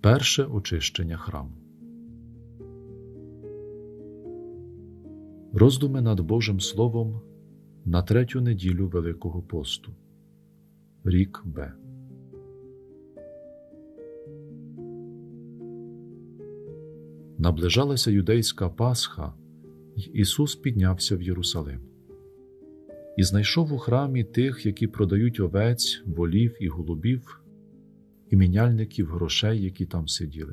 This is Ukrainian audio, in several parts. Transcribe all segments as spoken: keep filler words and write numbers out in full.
Перше очищення храму. Роздуми над Божим Словом на третю неділю Великого посту. Рік Б. Наближалася юдейська Пасха, й Ісус піднявся в Єрусалим. І знайшов у храмі тих, які продають овець, волів і голубів, і міняльників грошей, які там сиділи.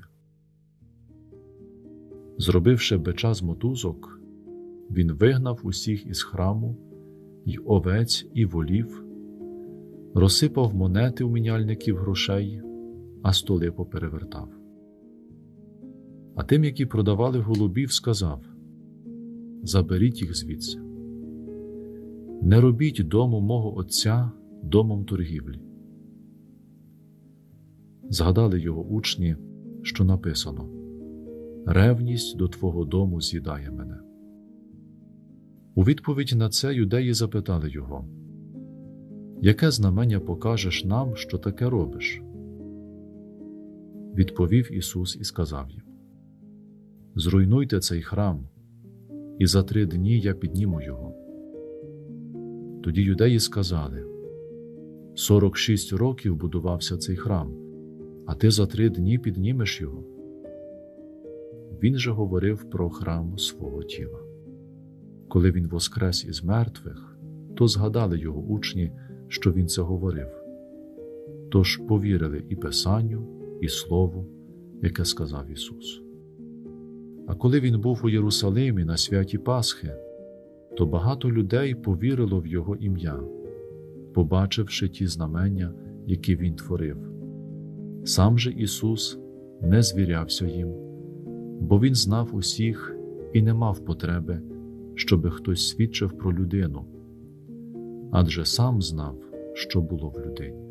Зробивши бича з мотузок, він вигнав усіх із храму, й овець, і волів, розсипав монети у міняльників грошей, а столи поперевертав. А тим, які продавали голубів, сказав: «Заберіть їх звідси. Не робіть дому мого Отця домом торгівлі». Згадали його учні, що написано: «Ревність до твого дому з'їдає мене». У відповідь на це юдеї запитали його: «Яке знамення покажеш нам, що таке робиш?» Відповів Ісус і сказав їм: «Зруйнуйте цей храм, і за три дні я підніму його». Тоді юдеї сказали: «Сорок шість років будувався цей храм, а ти за три дні піднімеш його?» Він же говорив про храм свого тіла. Коли він воскрес із мертвих, то згадали його учні, що він це говорив. Тож повірили і Писанню, і Слову, яке сказав Ісус. А коли він був у Єрусалимі на святі Пасхи, то багато людей повірило в його ім'я, побачивши ті знамення, які він творив. Сам же Ісус не звірявся їм, бо він знав усіх і не мав потреби, щоби хтось свідчив про людину, адже сам знав, що було в людині.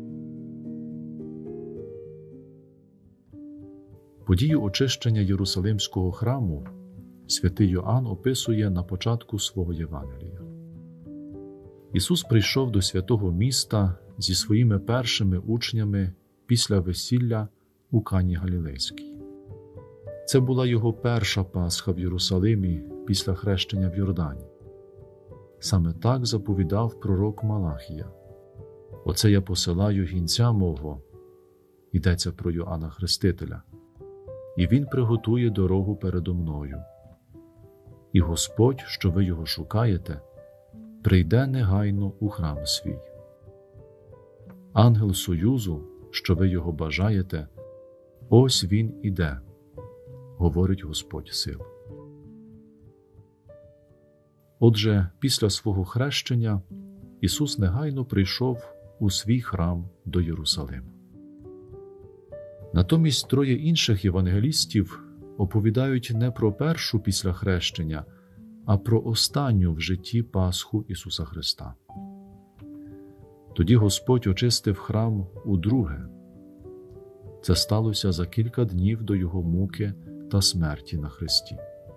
Подію очищення Єрусалимського храму святий Йоанн описує на початку свого Євангелія. Ісус прийшов до святого міста зі своїми першими учнями після весілля у Кані Галілейській. Це була його перша Пасха в Єрусалимі після хрещення в Йордані. Саме так заповідав пророк Малахія: «Оце я посилаю гінця мого», йдеться про Йоанна Хрестителя, «і він приготує дорогу передо мною. І Господь, що ви його шукаєте, прийде негайно у храм свій. Ангел союзу, що ви його бажаєте, ось він іде, говорить Господь сил». Отже, після свого хрещення Ісус негайно прийшов у свій храм до Єрусалима. Натомість троє інших євангелістів оповідають не про першу після хрещення, а про останню в житті Пасху Ісуса Христа. Тоді Господь очистив храм удруге. Це сталося за кілька днів до Його муки та смерті на хресті.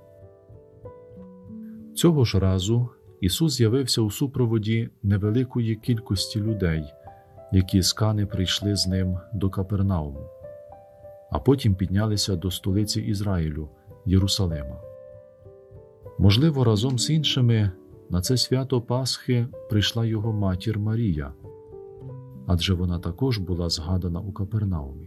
Цього ж разу Ісус з'явився у супроводі невеликої кількості людей, які з Кани прийшли з Ним до Капернауму, а потім піднялися до столиці Ізраїлю – Єрусалима. Можливо, разом з іншими на це свято Пасхи прийшла його матір Марія, адже вона також була згадана у Капернаумі.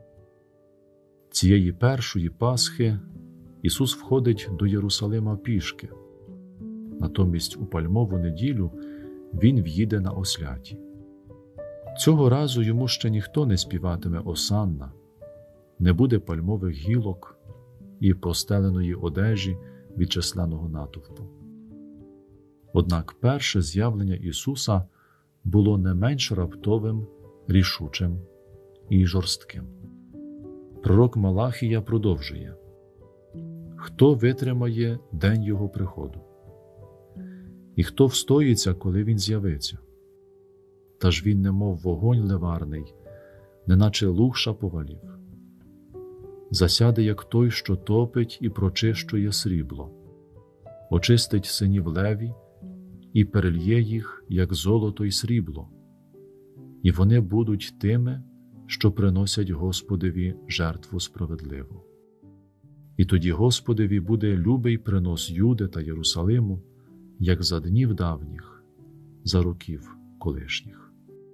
Цієї першої Пасхи Ісус входить до Єрусалима пішки. Натомість у Пальмову неділю Він в'їде на осляті. Цього разу йому ще ніхто не співатиме осанна, не буде пальмових гілок і постеленої одежі від численного натовпу. Однак перше з'явлення Ісуса було не менш раптовим, рішучим і жорстким. Пророк Малахія продовжує: «Хто витримає день Його приходу? І хто встоїться, коли Він з'явиться? Та ж Він немов вогонь ливарний, неначе луг шаповалів. Засяде, як той, що топить і прочищує срібло, очистить синів Леві і перельє їх, як золото й срібло, і вони будуть тими, що приносять Господеві жертву справедливу. І тоді Господеві буде любий принос Юди та Єрусалиму, як за днів давніх, за років колишніх.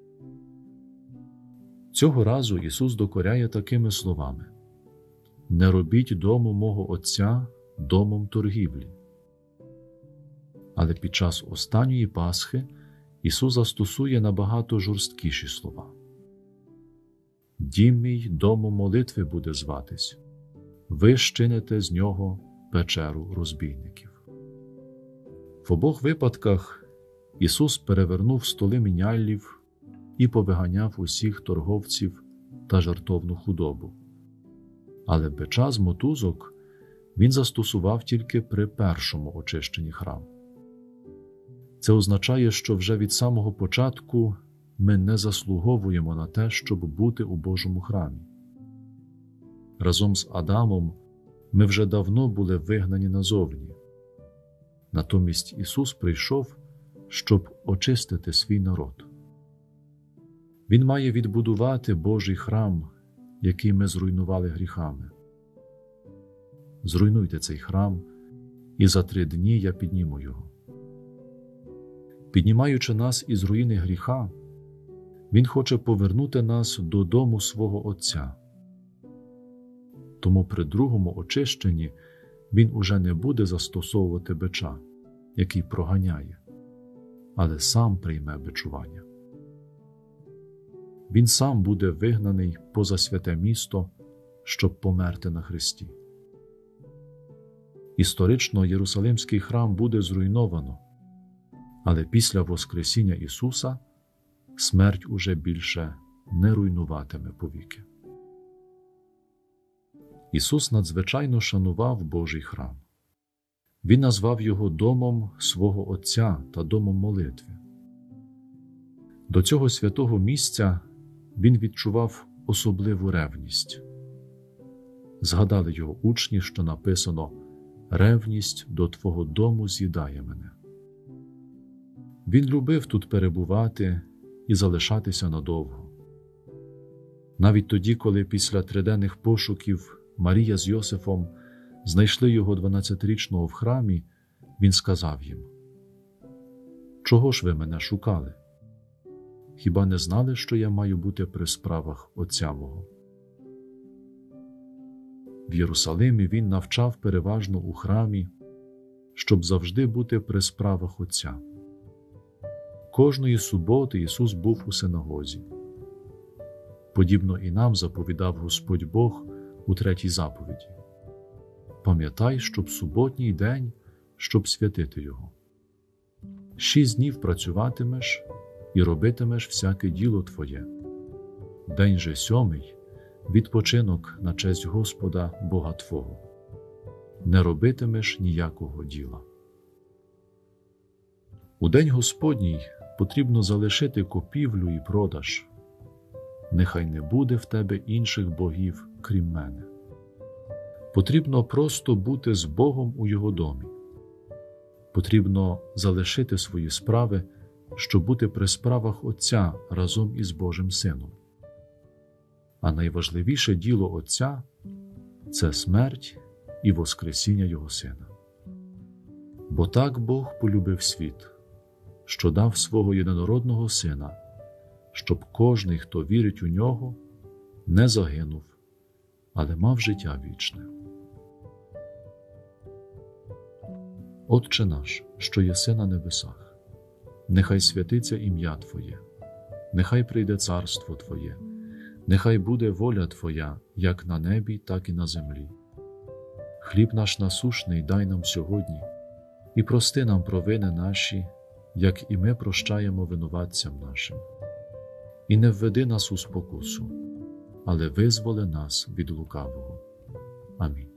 Цього разу Ісус докоряє такими словами: «Не робіть дому мого Отця домом торгівлі». Але під час останньої Пасхи Ісус застосує набагато жорсткіші слова. «Дім мій домом молитви буде зватись, ви щините з нього печеру розбійників». В обох випадках Ісус перевернув столи міняллів і повиганяв усіх торговців та жертовну худобу. Але бича з мотузок Він застосував тільки при першому очищенні храму. Це означає, що вже від самого початку ми не заслуговуємо на те, щоб бути у Божому храмі. Разом з Адамом ми вже давно були вигнані назовні. Натомість Ісус прийшов, щоб очистити свій народ. Він має відбудувати Божий храм, який ми зруйнували гріхами. Зруйнуйте цей храм, і за три дні я підніму його. Піднімаючи нас із руїни гріха, Він хоче повернути нас додому свого Отця. Тому при другому очищенні Він уже не буде застосовувати бича, який проганяє, але сам прийме бичування. Він сам буде вигнаний поза святе місто, щоб померти на хресті. Історично Єрусалимський храм буде зруйновано, але після Воскресіння Ісуса смерть уже більше не руйнуватиме повіки. Ісус надзвичайно шанував Божий храм. Він назвав його домом свого Отця та домом молитви. До цього святого місця Він відчував особливу ревність. Згадали його учні, що написано: «Ревність до Твого дому з'їдає мене». Він любив тут перебувати і залишатися надовго. Навіть тоді, коли після триденних пошуків Марія з Йосифом знайшли його дванадцятирічного в храмі, він сказав їм: «Чого ж ви мене шукали? Хіба не знали, що я маю бути при справах Отця мого?» В Єрусалимі він навчав переважно у храмі, щоб завжди бути при справах Отця. Кожної суботи Ісус був у синагозі. Подібно і нам заповідав Господь Бог у третій заповіді: «Пам'ятай, щоб суботній день, щоб святити його. Шість днів працюватимеш і робитимеш всяке діло твоє. День же сьомий – відпочинок на честь Господа Бога твого. Не робитимеш ніякого діла». У день Господній потрібно залишити купівлю і продаж. Нехай не буде в тебе інших богів, крім мене. Потрібно просто бути з Богом у Його домі. Потрібно залишити свої справи, щоб бути при справах Отця разом із Божим Сином. А найважливіше діло Отця – це смерть і воскресіння Його Сина. Бо так Бог полюбив світ, що дав свого єдинородного Сина, щоб кожний, хто вірить у Нього, не загинув, але мав життя вічне. Отче наш, що єси на небесах, нехай святиться ім'я Твоє, нехай прийде царство Твоє, нехай буде воля Твоя, як на небі, так і на землі. Хліб наш насушний дай нам сьогодні, і прости нам провини наші, як і ми прощаємо винуватцям нашим. І не введи нас у спокусу, але визволи нас від лукавого. Амінь.